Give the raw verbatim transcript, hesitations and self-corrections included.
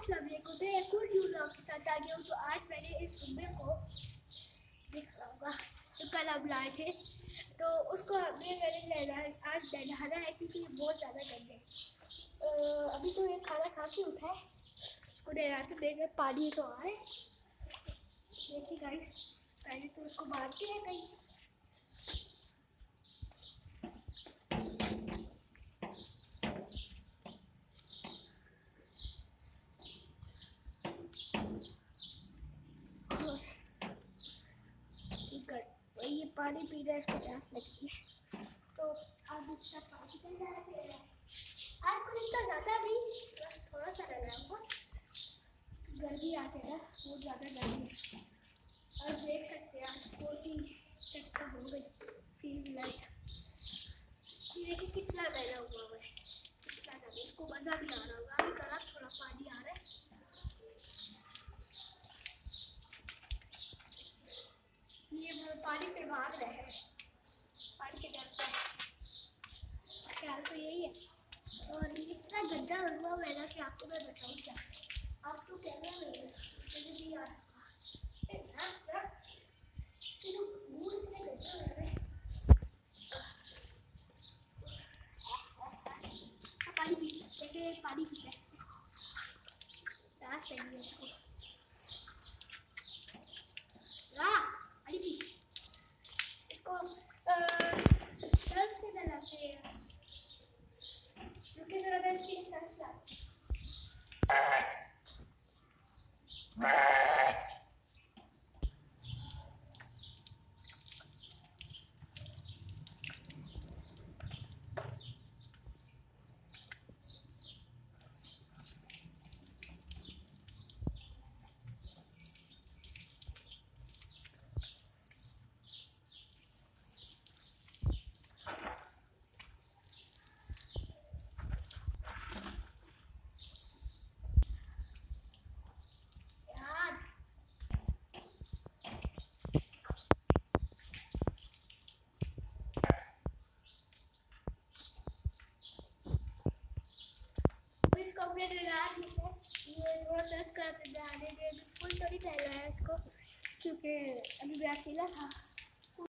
के साथ आ गया हूँ। तो आज मैंने इस सुबह को देख रहा होगा तो कल हम लाए थे, तो उसको हमने मैंने आज नहाना है क्योंकि बहुत ज़्यादा गंदे है। अभी तो ये खाना खा के उठा है, उसको नहलाते देख पानी तो आ रहा है। देखिए गाइस, पहले तो उसको मारते हैं कहीं। ये पानी पी रहा है, इसको प्यास लगी है तो अब इसका पानी पी रहा है। आज को इतना ज़्यादा भी, बस थोड़ा सा लगाऊंगा। गर्मी आते है, बहुत ज़्यादा गर्मी है। और देख सकते हैं आप फोर्टी तक का हो गई फील लाइट। ये देखिए कितना महंगा हुआ है, कितना ज़्यादा। इसको मज़ा भी आ रहा होगा। अभी कल थोड़ा पानी आ रहा है, ये पानी से भाग रहे हैं, पानी से डरता है। ख्याल तो यही है। और इतना गंदा हुआ मैंने कि आपको मैं बताऊँ क्या। आप तो कहना मुझे नहीं आ रहा। पानी पी देखिए, पानी पी प्यास लगी है उसको। पानी पी, इसको डर से डराते हैं। रुके जरा, मैं इसकी सांस लाती हूँ। ये थोड़ा दर्द करते जाने दे, फुल तो नहीं फैला है इसको क्योंकि अभी भी अकेला था।